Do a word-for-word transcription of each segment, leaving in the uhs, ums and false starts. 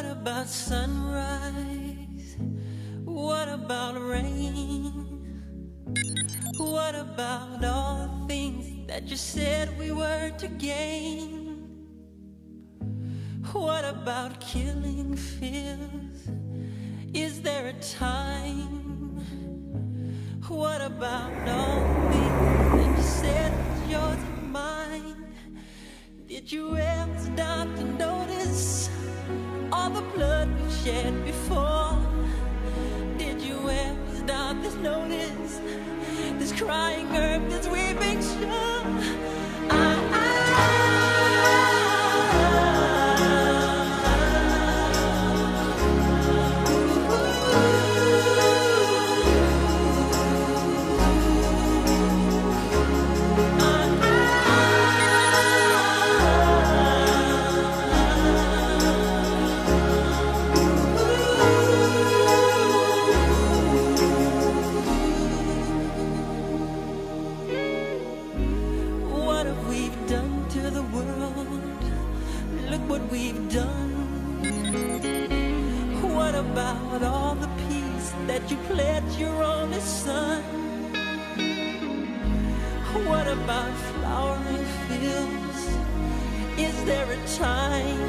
What about sunrise? What about rain? What about all the things that you said we were to gain? What about killing fears? Is there a time? What about all the things that you said was yours and mine? Did you ever stop to notice all the blood we've shed before? Did you ever stop to notice this crying earth, this weeping shore? I, I what we've done. What about all the peace that you pledged your only son? What about flowering fields? Is there a time?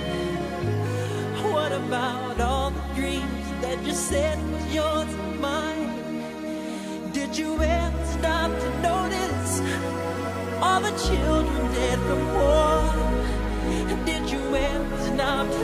What about all the dreams that you said was yours and mine? Did you ever stop to notice all the children dead from war? Did you ever stop